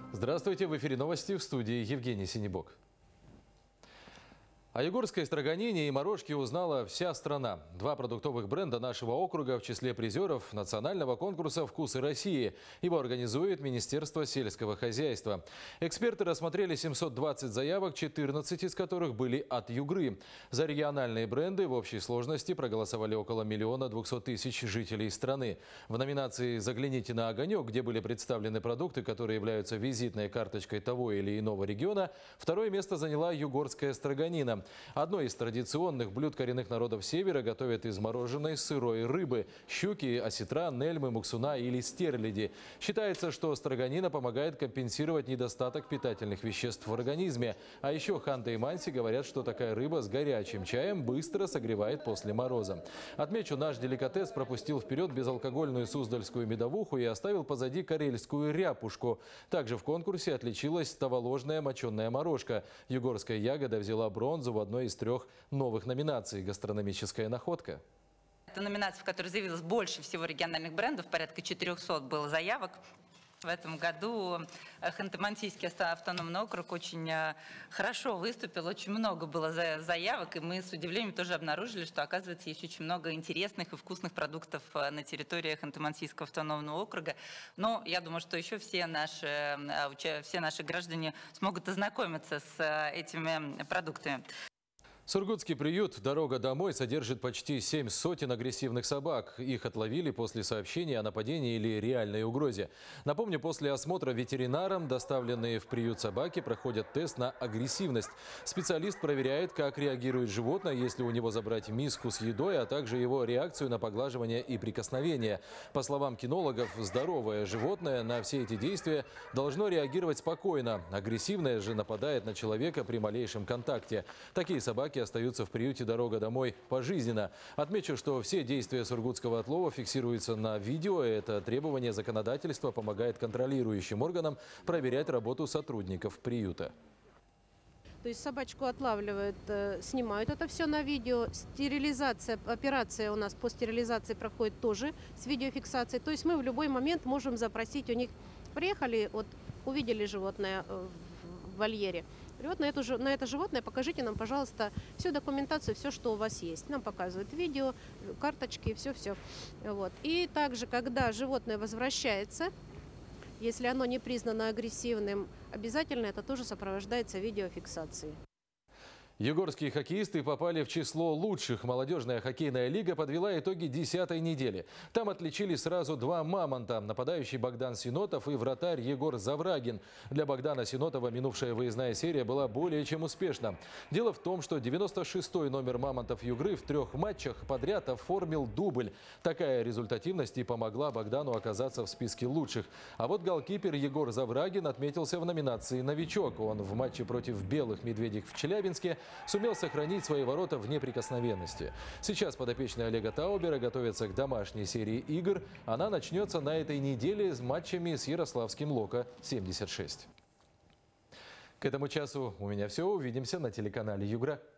Здравствуйте, в эфире новости, в студии Евгений Синебок. О югорской строганине и морожке узнала вся страна. Два продуктовых бренда нашего округа в числе призеров национального конкурса «Вкусы России». Его организует Министерство сельского хозяйства. Эксперты рассмотрели 720 заявок, 14 из которых были от Югры. За региональные бренды в общей сложности проголосовали около 1 200 000 жителей страны. В номинации «Загляните на огонек», где были представлены продукты, которые являются визитной карточкой того или иного региона, второе место заняла югорская строганина. Одно из традиционных блюд коренных народов Севера готовят из мороженой сырой рыбы – щуки, осетра, нельмы, муксуна или стерляди. Считается, что строганина помогает компенсировать недостаток питательных веществ в организме. А еще Ханта и Манси говорят, что такая рыба с горячим чаем быстро согревает после мороза. Отмечу, наш деликатес пропустил вперед безалкогольную суздальскую медовуху и оставил позади карельскую ряпушку. Также в конкурсе отличилась таволожная моченая морожка. Югорская ягода взяла бронзу в одной из 3 новых номинаций «Гастрономическая находка». Это номинация, в которой заявилось больше всего региональных брендов, порядка 400 было заявок. В этом году Ханты-Мансийский автономный округ очень хорошо выступил, очень много было заявок, и мы с удивлением тоже обнаружили, что, оказывается, есть очень много интересных и вкусных продуктов на территории Ханты-Мансийского автономного округа. Но я думаю, что еще все наши граждане смогут ознакомиться с этими продуктами. Сургутский приют «Дорога домой» содержит почти 7 сотен агрессивных собак. Их отловили после сообщения о нападении или реальной угрозе. Напомню, после осмотра ветеринаром доставленные в приют собаки проходят тест на агрессивность. Специалист проверяет, как реагирует животное, если у него забрать миску с едой, а также его реакцию на поглаживание и прикосновение. По словам кинологов, здоровое животное на все эти действия должно реагировать спокойно. Агрессивное же нападает на человека при малейшем контакте. Такие собаки остаются в приюте «Дорога домой» пожизненно. Отмечу, что все действия сургутского отлова фиксируются на видео. Это требование законодательства помогает контролирующим органам проверять работу сотрудников приюта. То есть собачку отлавливают, снимают это все на видео. Стерилизация, операция у нас по стерилизации проходит тоже с видеофиксацией. То есть мы в любой момент можем запросить у них. Приехали, вот увидели животное в вольере. Вот на это животное покажите нам, пожалуйста, всю документацию, все, что у вас есть. Нам показывают видео, карточки, все-все. Вот. И также, когда животное возвращается, если оно не признано агрессивным, обязательно это тоже сопровождается видеофиксацией. Югорские хоккеисты попали в число лучших. Молодежная хоккейная лига подвела итоги 10-й недели. Там отличили сразу 2 мамонта – нападающий Богдан Синотов и вратарь Егор Заврагин. Для Богдана Синотова минувшая выездная серия была более чем успешна. Дело в том, что 96-й номер мамонтов Югры в 3 матчах подряд оформил дубль. Такая результативность и помогла Богдану оказаться в списке лучших. А вот голкипер Егор Заврагин отметился в номинации «Новичок». Он в матче против белых медведей в Челябинске сумел сохранить свои ворота в неприкосновенности. Сейчас подопечные Олега Таубера готовятся к домашней серии игр. Она начнется на этой неделе с матчами с Ярославским Локо-76. К этому часу у меня все. Увидимся на телеканале Югра.